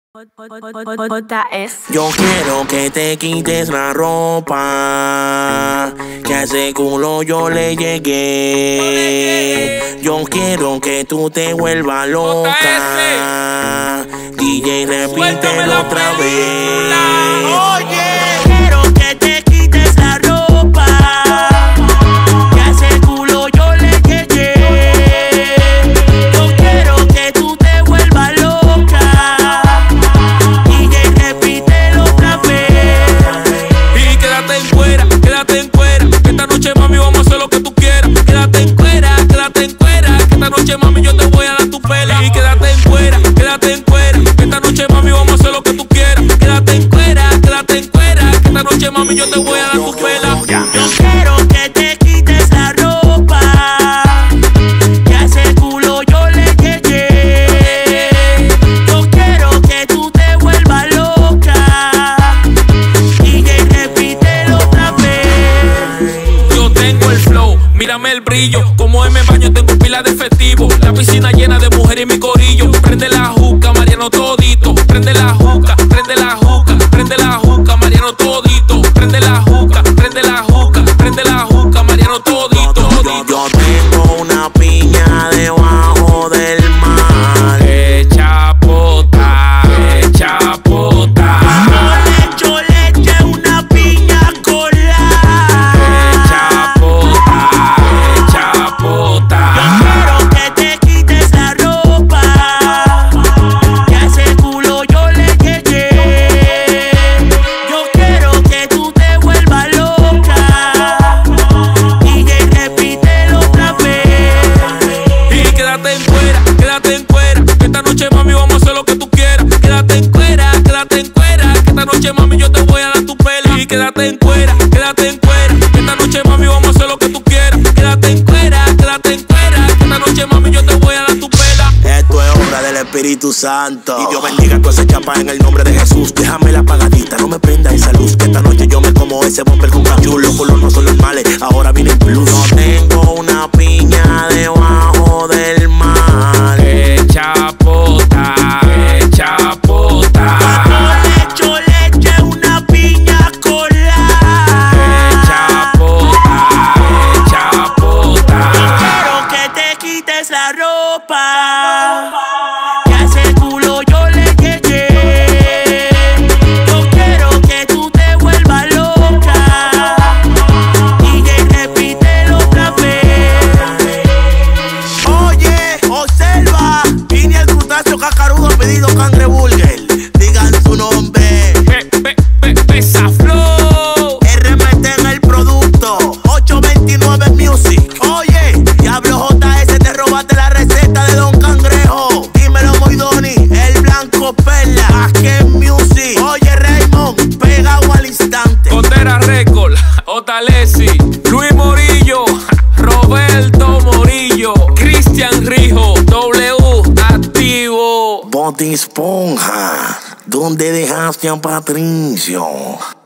Yo quiero que te quites la ropa, que a ese culo yo le llegué. Yo quiero que tú te vuelvas loca. DJ, repítelo otra vez. Oye, quiero que te quites la ropa, que a ese culo yo le llegué. Yo quiero que tú te vuelvas loca. DJ, repítelo otra vez. Y quédate en cuera, que esta noche mami vamos a hacer lo que tú quieras. Quédate en cuera, que esta noche mami yo te voy a dar tu pela. Y quédate en cuera, que esta noche mami vamos a hacer lo que tú quieras. Quédate en cuera, que esta noche mami yo te voy a dar tu pela. Yo quiero que te quites la ropa, que a ese culo yo le llegué. Yo quiero que tú te vuelvas loca. DJ, repítelo otra vez. Yo tengo el flow, mírame el brillo. Como en mi baño tengo pila de efectivo. La piscina llena de mujeres y mi corillo. Prende la juca, Mariano todito. Prende la juca, prende la juca, prende la juca, Mariano todito. Prende la juca, prende la juca, prende la juca, Mariano todito. Yo tengo una piña debajo del mar. Echa pota, echa pota. Yo le eché una piña colada. Echa pota, echa pota. Yo quiero que te quites la ropa, que a ese culo yo le llegué. Yo quiero que tú te vuelvas loca. DJ, repítelo otra vez. Y quédate en cuera, que esta noche mami vamos a hacer lo que tú quieras. Quédate en cuera, que esta noche mami yo te voy a dar tu pela. Y quédate en cuera, que esta noche mami vamos a hacer lo que tú quieras. Quédate en cuera, que esta noche mami yo te voy a dar tu pela. Esto es obra del Espíritu Santo. Y Dios bendiga toda esa chapa en el nombre de Jesús. Déjame la apagadita, no me prenda esa luz, que esta noche yo me como ese bumper con cachulo. Los colores no son normales, ahora viene el plus. Yo tengo una piña debajo del mar. Echa pota, echa pota. Yo le eché una piña colada. Echa pota, echa pota. Quiero que te quites la ropa, que a ese culo yo le llegué. Yo quiero que tú te vuelvas loca. DJ, repítelo otra vez. Oye, observa, vine el crustáceo cacarudo pedido cangreburger. Digan su nombre. Pesa flow. RMT en el producto, 829 Music. Oye, Diablo JS, te robaste la receta de Don Cangrejo. Dímelo, Moidoni, el blanco perla. Aquí Music. Oye, Raymond, pegado al instante. Cotera Record, Otalesi, Luis Morillo, Roberto Morillo, Cristian Rijo, W activo. Bote Esponja, ¿dónde dejaste a Patricio?